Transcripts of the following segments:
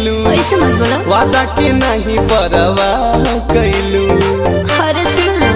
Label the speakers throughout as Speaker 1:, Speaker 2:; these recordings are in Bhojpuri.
Speaker 1: कैलू,
Speaker 2: ऐसे मत बोलो।
Speaker 1: वादा के नहीं परवाह कैलू।
Speaker 2: अरे सुनो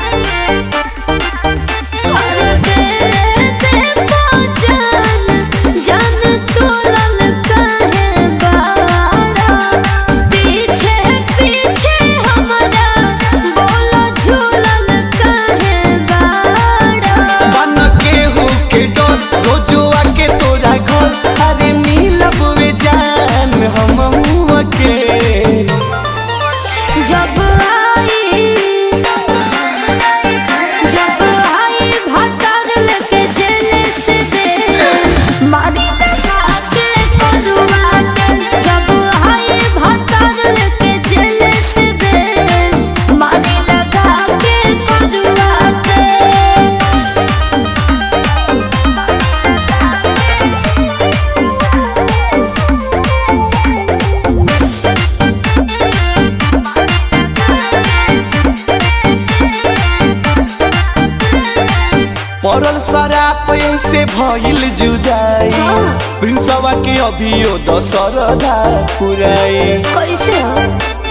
Speaker 1: पड़ल शराब से भइल जुदाई, प्रिंसवा के अभियो दशरदा पुराई।
Speaker 2: कैसे हो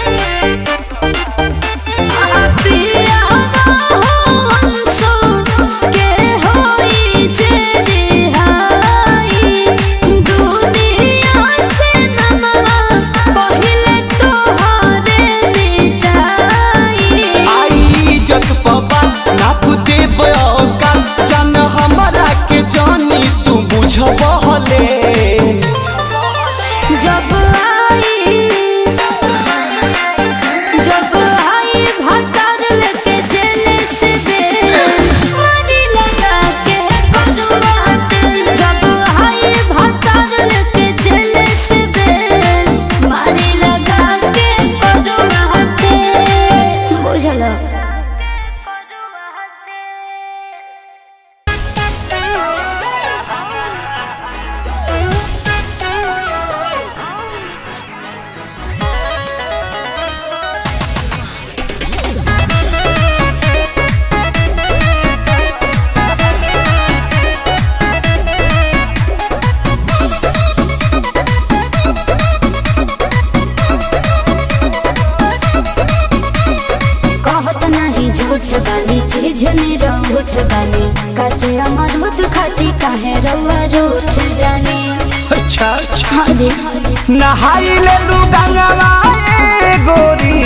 Speaker 1: नहाई ले लू गंगवा गोरी,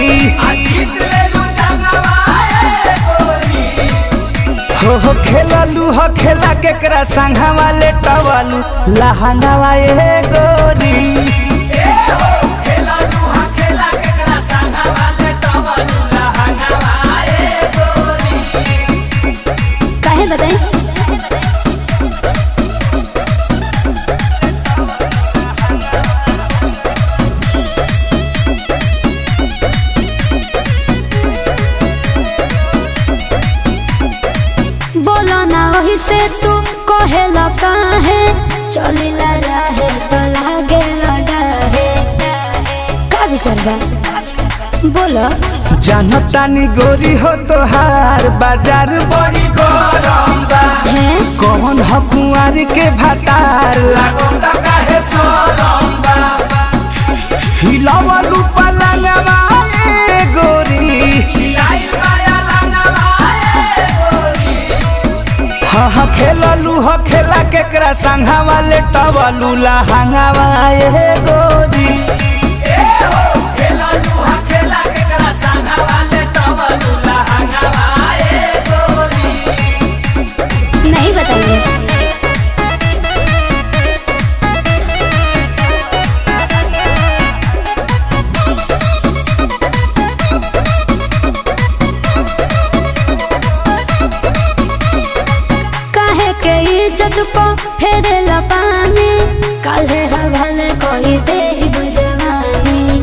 Speaker 1: हो खेललू हो खेला केकरा संघवा ले टवालू लहंगवा गोरी।
Speaker 2: काहे बताई से तू कहेला काहे चलिला रहे तो लागे लड़ाहे का विचार बा बोलो।
Speaker 1: जानतानी गोरी हो तोहार बाजार बड़ी गरम बा, कौन हो कुंवार के भतार लागोता काहे सोरम बा। हिलावलू पलंगवा गोरी, हिलाइल माया लंगवा गोरी। हा खेललू हो खेला केकरा संघवा ले टवलू लहंगवा गोरी।
Speaker 2: नहीं बताइए काहे के इज्जत को फेरे लपानी, काहे हवाले कोई दे बुझवानी।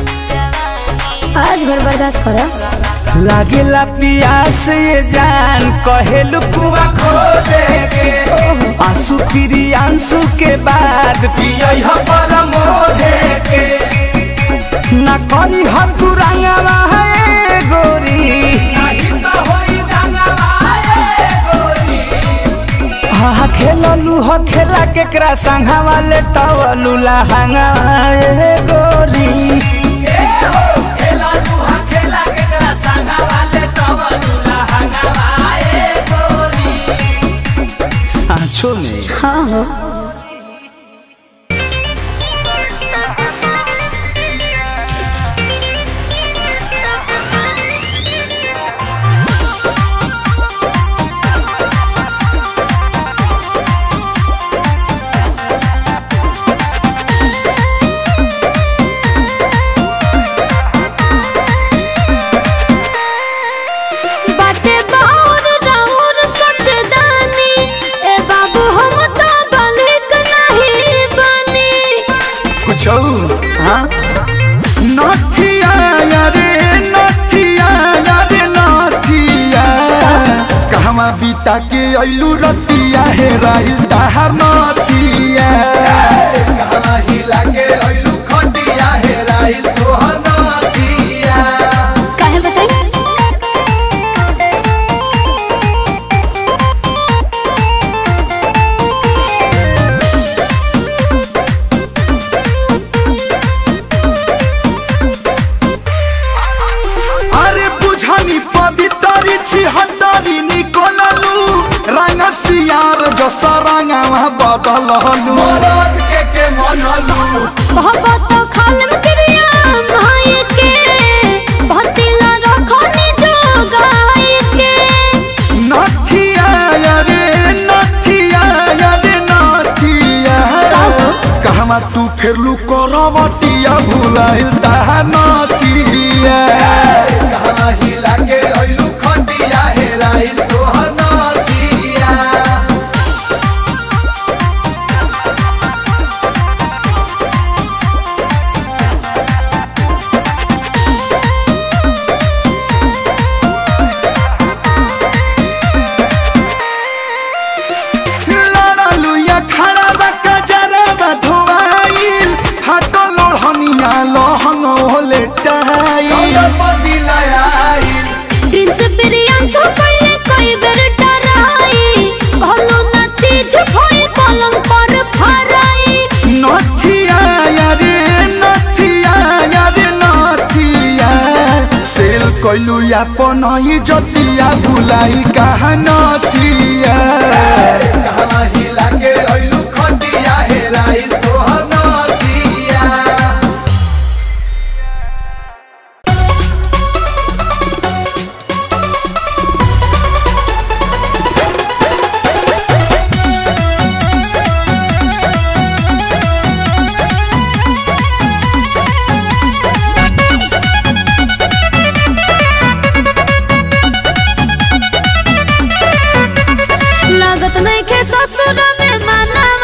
Speaker 2: आज भर बर्दाश्त करो।
Speaker 1: लागेला पियास ये जान कहेलू कुआ खो देगे, आंसू फिरी आंसू के बाद पियई हो परमोधे के। ना करी हर तू रंगवा है गोरी, नहीं तो होई रंगवा है गोरी। हा खेल खेललू हो खेला केकरा संघा वाले टवलू लहंगा ए गोरी सांचो में
Speaker 2: हाँ हो
Speaker 1: हाँ नथिया रे नथिया रे नथिया कहवा बीता के अइलू रतिया हे राइल ताहार नथिया कहवा हिला के अइलू खटिया हे राइल तोहर नथिया
Speaker 2: काहे बताई
Speaker 1: हतारी निकोललू रंग सियार जो सरंगवा बदललू मरद के मनलू
Speaker 2: बहुत खालम क्रिया भाई के भतिला रखनी जो गाय के
Speaker 1: नथिया रे नथिया रे नथिया कहवा तू फेरलू करवटिया भुलाइल ताहा नथिया कहवा हिला के अइलू खटिया हेराइल तोहर नथिया लड़लू या खड़ा बका जरा धोवाइल हाटो लोहनिया लहंग होले टाइल
Speaker 2: प्रिंस प्रियांशु पहले कई बेर डराई कहलो ना चीज भई पलंग पर फराई
Speaker 1: नथिया रे नथिया रे नथिया सेल कइलू अपन ही जतिया भुलाई कहा नथिया कहवा हिला के अइलू खटिया हेराइल तोहर नथिया
Speaker 2: लागत नहीं के ससुर में माना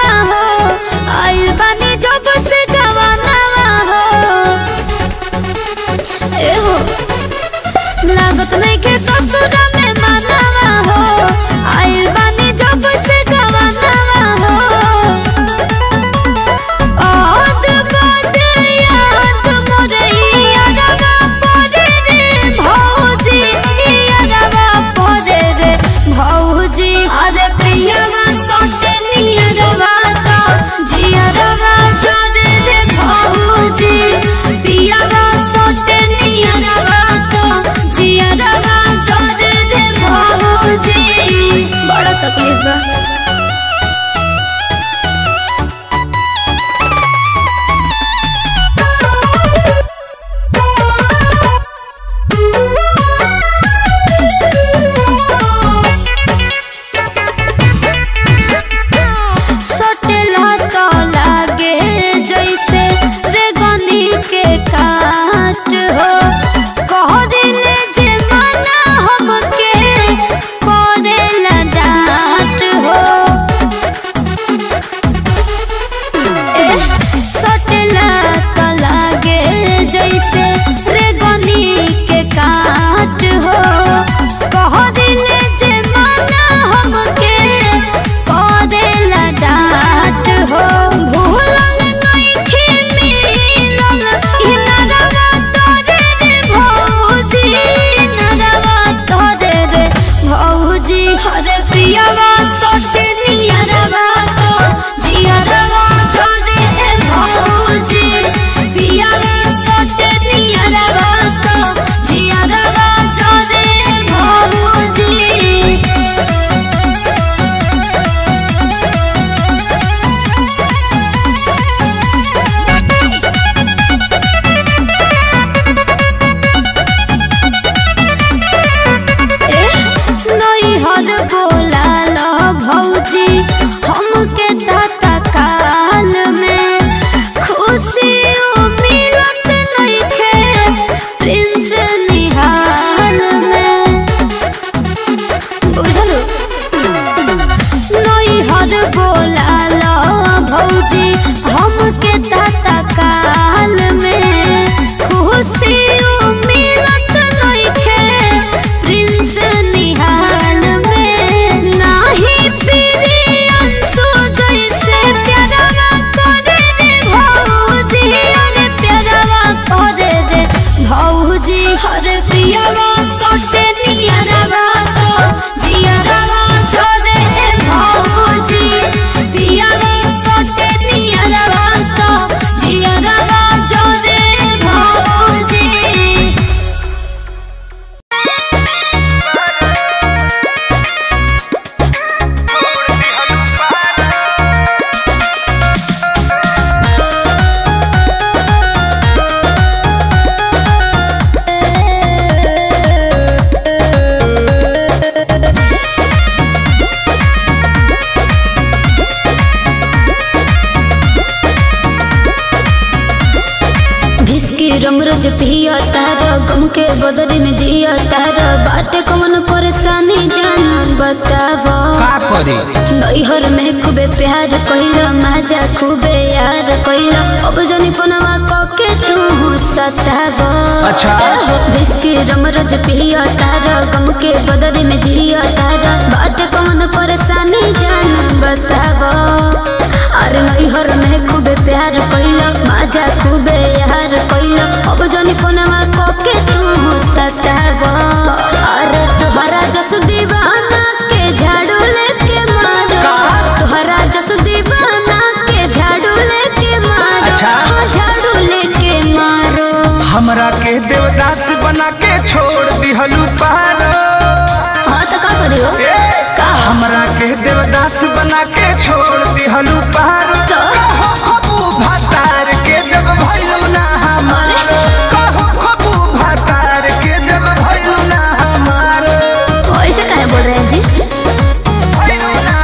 Speaker 2: रम रोज पिया तारा गम के बदले में जिया तारा बाटे कौन परेशानी जान बतावा
Speaker 1: का करी
Speaker 2: नैहर में खूबे प्यार कइला मजा खूबे यार कइला अब जानी पनवा कके तू सतावा
Speaker 1: अच्छा
Speaker 2: बिस्की रम रोज पिया तारा गम के बदले में जिया तारा बाटे कौन परेशानी जान बतावा अरे नैहर में खूबे प्यार कइला मजा खूबे यार कइला अब जानी पनवा कके तू सतावा अरे तुहरा जस दीवाना के झाड़ू लेके मारो तुहरा जस दीवाना के झाड़ू लेके मारो
Speaker 1: अच्छा।
Speaker 2: झाड़ू लेके मारो
Speaker 1: हमरा के देवदास बना के छोड़ दिहलू पारो
Speaker 2: हाँ तो का करियो का
Speaker 1: हमरा के देवदास बना के छोड़ दिहलू पारो
Speaker 2: तो
Speaker 1: खबू भातार के जब भइलू ना हमारो खबू भातार के जब भइलू ना हमारो
Speaker 2: ऐसे काहे बोल रहे हैं जी
Speaker 1: भइलू ना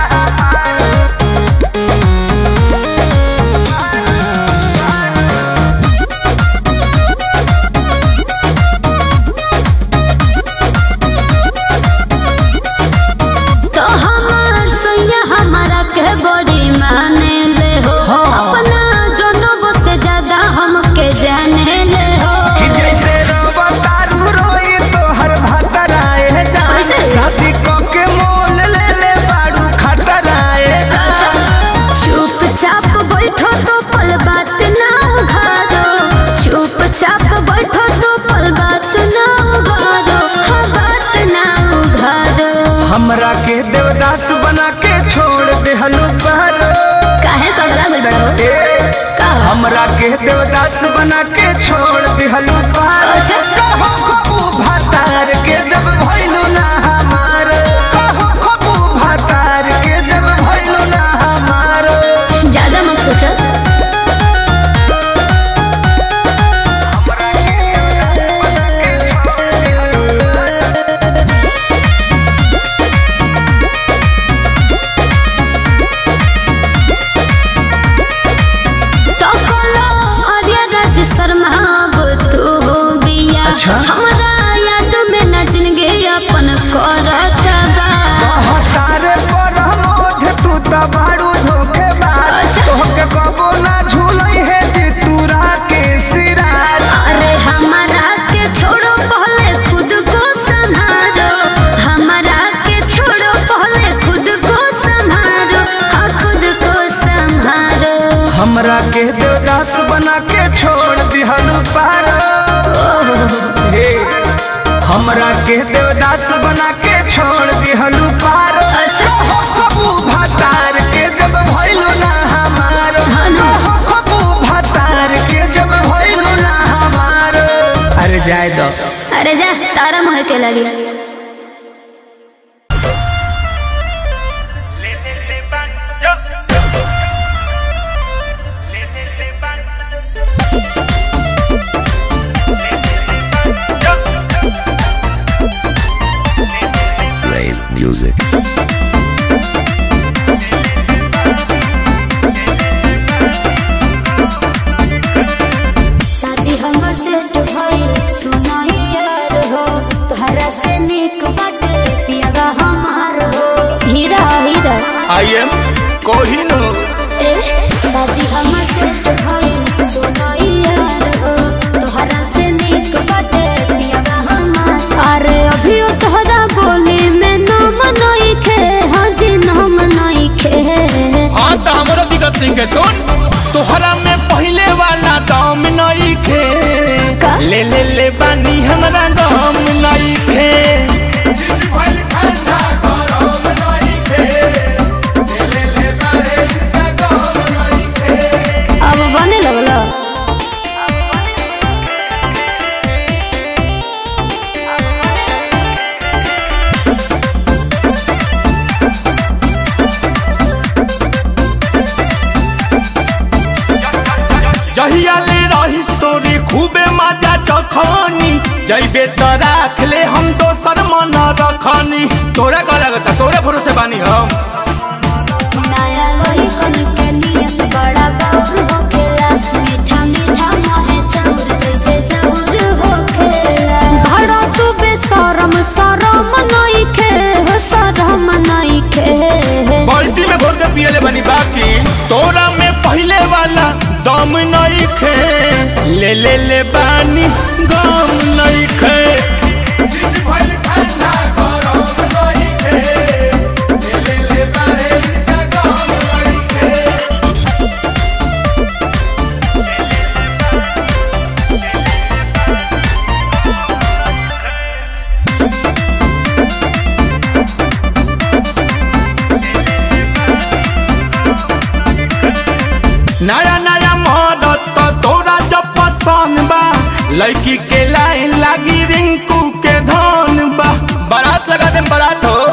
Speaker 2: तो हमार सैया हमारा के बड़ी माने ले हो अपना जनों से ज्यादा हमके जाने ले हो
Speaker 1: कि जैसे रवा तारू रोई तो हर भातराए जा
Speaker 2: कैसे?
Speaker 1: शादी क के मोल ले ले बाड़ू खतराए जा
Speaker 2: चुपचाप बैठो तो पल बात ना उघारो चुपचाप बैठो तो पल बात ना उघारो हाँ बात ना उघारो
Speaker 1: हमरा के देवदास बना के छोड़ देहलू पारो
Speaker 2: काहे पगला गुल बड़ो का
Speaker 1: हमरा के देवदास बना के छोड़ देहलू पारो
Speaker 2: अच्छा।
Speaker 1: खबू भातार के जब भइलू ना हमारो खबू भातार के जब भइलू ना हमारो
Speaker 2: ज्यादा मत सोचो तो कोलो आर्या राज शर्मा अब तू हो बिया
Speaker 1: अच्छा।
Speaker 2: हमरा याद में न जिंदगी अपन करता बा
Speaker 1: तारे पर मोध तू त बाड़ू धोखेबाज
Speaker 2: अच्छा।
Speaker 1: तोहके कबो ना झूलई है जी तूरा के सिराज
Speaker 2: अरे हमारा के छोड़ो पहले खुद को संभालो हमारा के छोड़ो पहले खुद को संभालो हाँ खुद को संभालो
Speaker 1: हमरा के देवदास बना के छोड़ दिहलू पारो हे हमरा के देवदास बना के छोड़ दिहलू पारो
Speaker 2: अच्छा।
Speaker 1: खबू भातार के जब भइलू ना हमारो
Speaker 2: हाँ ना।
Speaker 1: खबू भातार के जब भइलू ना हमारो अरे जाए दो
Speaker 2: अरे जा तारा मुँह के लगी
Speaker 3: Play music.
Speaker 2: शादी हमर सेट भइल सुनाई यार हो तोहरा से निक बाटे पियागा हमार हो हीरा हीरा
Speaker 1: आई एम कोहिनूर
Speaker 2: ए शादी हमर सेट भइल सुनाई यार हो तोहरा से निक बाटे पियागा हमार अरे अभी तोहरा बोली में नाम नहीं खे हाँ जी नाम नहीं खे
Speaker 4: हाँ तो हमारा दिक्कत नहीं के सुन तोहरा में पहले वाला दाम नहीं खे
Speaker 2: का?
Speaker 4: ले ले ले बानी हमारा दाम नहीं खे
Speaker 2: अब बने लगलो
Speaker 4: जहिया ले रही तोरी खूबे मजा चखनी जइबे तो राख ले हम दोसर मन रखनी तोरा का लगता तोरे भरोसे बानी हम
Speaker 2: नया लोही कन के नियत बड़ा बाबू होकेला मीठा मीठा मोहे चाउर जैसे
Speaker 4: ले बानी गम नइखे चीज भइल ठंडा गरम नइखे ले बारे इनका गम नइखे नया नया मदद तो तोरा जब पसंद बा लड़की के लाइन लागी रिंकू के धन बा बारात लगा दे बारात हो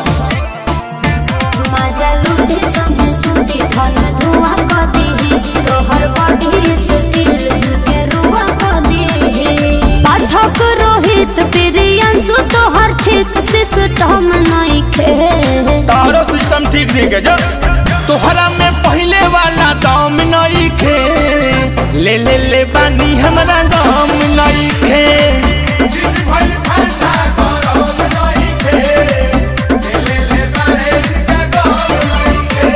Speaker 2: मजा लूटे सब सुती धन धुआ क दीही तोहर बॉडी से दिल के रुआ क दीही पाठक रोहित प्रियांशु तोहर ठीक सिस्टम नइखे
Speaker 4: तारो सिस्टम ठीक नहीं के जो तोहरा में पहले वाला दाम नइखे ले बानी हमरा दाम नइखे चीज भइल ठंडा गरम नइखे ले बारे इनका दाम नइखे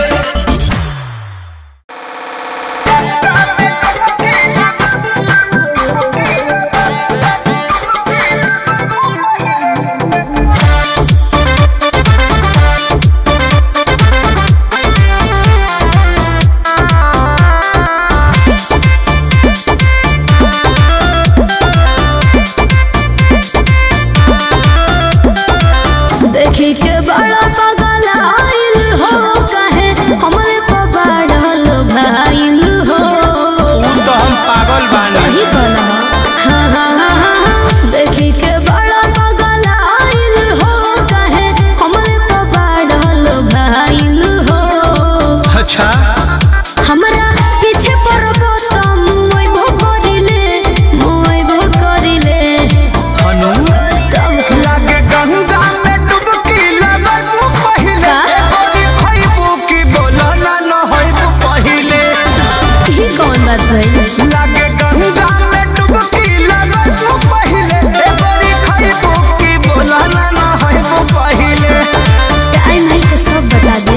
Speaker 2: देखी के बड़ा पागल आइल हो कहे हमरे पर बढ़ल भाइल हो
Speaker 4: तो हम पागल बानी
Speaker 2: सही कहला हाँ हाँ हाँ हाँ देखी के बड़ा पागल आइल हो कहे हमरे पर बढ़ल भाइल हो
Speaker 4: अच्छा
Speaker 2: हमरा पीछे पड़बो त मुइबो करिले
Speaker 4: हनु
Speaker 2: तब
Speaker 4: लागे गंगा में डुबकी लगबू पहिले गोरी खइबू की बोला ना न होइबू पहिले
Speaker 2: ई कौन बात भइल
Speaker 4: लागे गंगा में डुबकी लगबू पहिले गोरी खइबू की बोला ना न होइबू पहिले
Speaker 2: टाइम है तो सब बता दे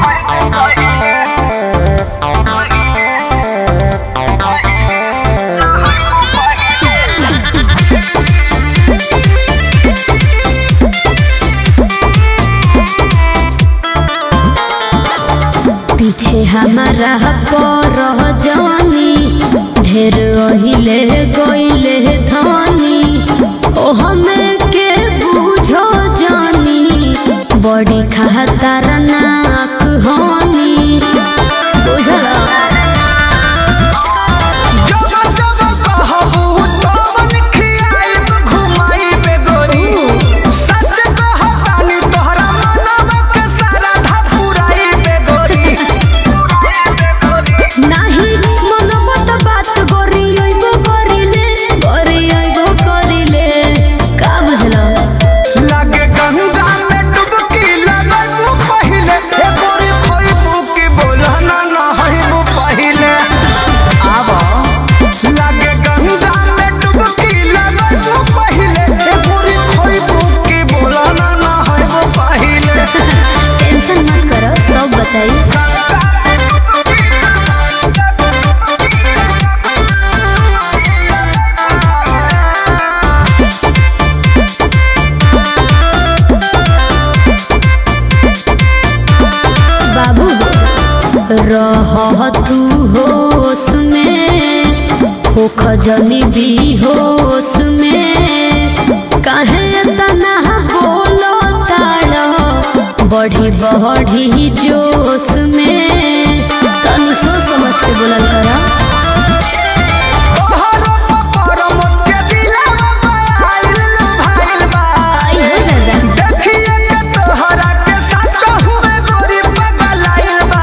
Speaker 2: पीछे हमारा पर जवानी ढेर ओहिले गइले धनी ओ हमें के बुझो जानी बड़ी खतरनाक होनी बुझला
Speaker 4: जब जब कहबू तब खियाइब घुमाइब गोरी सच कहतानी तोहरा मनवा के सारा धपुराइब गोरी
Speaker 2: नाही मनमत बात गोरी आइबो करिले का बुझला
Speaker 4: लागे गंगा में डुबकी लगबू पहिले गोरी खइबू की बोला ना न होइबू पहिले आबा लागे गंगा में डुबकी लगबू पहिले गोरी खइबू की बोला ना न होइबू पहिले
Speaker 2: टेंशन मत करो सब बताई बाबू रह तू होश में हो खजनी भी होश में काहे तना बोलो ताड़ा बढ़ी जोश में तनु सोच समझ के बोलल करा
Speaker 4: तोहरो पपर मत के दिलवा आइल भाइल बा
Speaker 2: आई हो दादा
Speaker 4: देखिए के तोहरा के सच हुए गोरी पगलाइल बा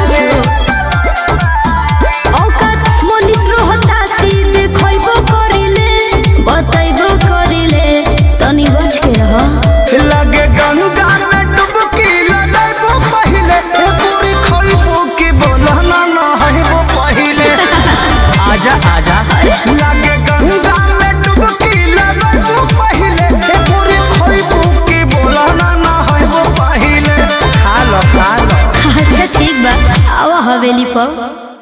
Speaker 2: औकात मनीष रोहता सीधे खइबो करिले बतइबो करिले तनी बच के रह
Speaker 4: लगे गंगा में डुबकी लगबू पहिले गोरी खइबू की बोला ना न होइबू पहिले आजा आजा लगे गंगा में डुबकी लगबू पहिले गोरी खइबू की बोला ना न होइबू पहिले खा लो
Speaker 2: अच्छा ठीक बा आवा हवेली पर